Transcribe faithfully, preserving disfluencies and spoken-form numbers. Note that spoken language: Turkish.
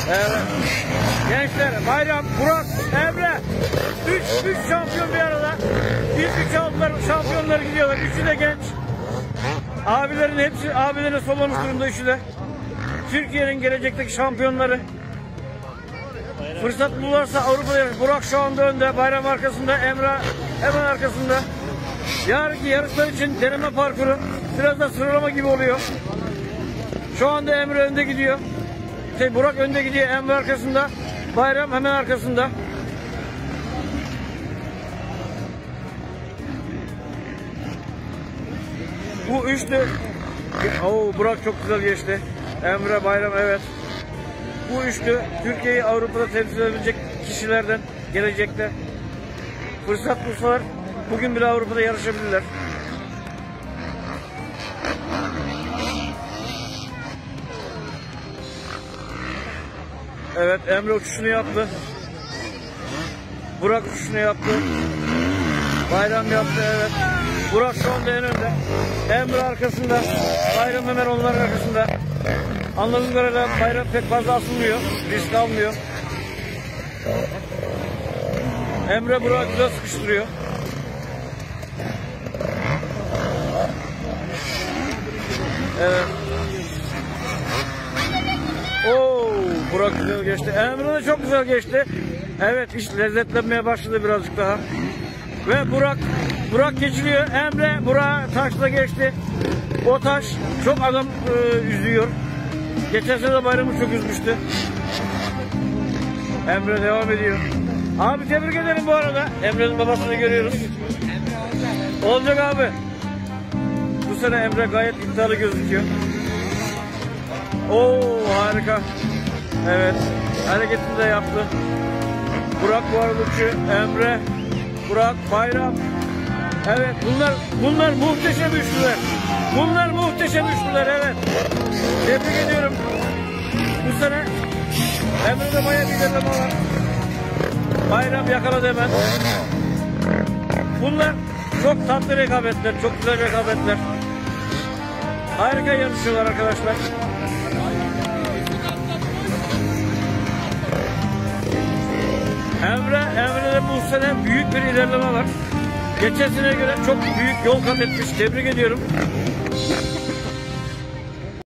Evet. Gençler, Bayram, Burak, Emre. Üç, üç şampiyon bir arada. İlk üç aldılar, şampiyonlar gidiyorlar. Üçü de genç. Abilerin hepsi, abilerine solamış durumda üçü de. Türkiye'nin gelecekteki şampiyonları. Fırsat bulursa Avrupa'da yarış. Burak şu anda önde, Bayram arkasında, Emre hemen arkasında. Yarınki yarışlar için deneme parkuru biraz da sıralama gibi oluyor. Şu anda Emre önde gidiyor. Şey, Burak önde gidiyor, Emre arkasında, Bayram hemen arkasında. Bu üçlü. Oo, Burak çok güzel geçti. Emre, Bayram, evet. Bu üçlü Türkiye'yi Avrupa'da temsil edecek kişilerden gelecekte. Fırsat bulsalar bugün bile Avrupa'da yarışabilirler. Evet, Emre uçuşunu yaptı. Burak uçuşunu yaptı. Bayram yaptı, evet. Burak şu anda en önde. Emre arkasında. Bayram hemen onların arkasında. Anladığım kadarıyla Bayram pek fazla asılmıyor. Risk almıyor. Emre Burak'ı güzel sıkıştırıyor. Evet. Oo, Burak güzel geçti. Emre de çok güzel geçti. Evet, iş lezzetlenmeye başladı birazcık daha. Ve Burak Burak geçiliyor. Emre Burak taşla geçti. O taş çok adam e, üzüyor. Geçen sene de Bayram'ı çok üzmüştü. Emre devam ediyor. Abi tebrik ederim bu arada. Emre'nin babasını görüyoruz. Olacak abi. Bu sene Emre gayet iddialı gözüküyor. Oo, harika. Evet. Hareketini de yaptı. Burak bu arada uçuyor. Emre, Burak, Bayram. Evet, bunlar bunlar muhteşem üçlüler. Bunlar muhteşem üçlüler, evet. Tebrik ediyorum. Bu sene Emre'de bayağı bir ilerleme var. Bayram yakaladı hemen. Bunlar çok tatlı rekabetler, çok güzel rekabetler. Harika yarışıyorlar arkadaşlar. Emre, Emre'de bu sene büyük bir ilerleme var. Geçen seneye göre çok büyük yol kat etmiş. Tebrik ediyorum.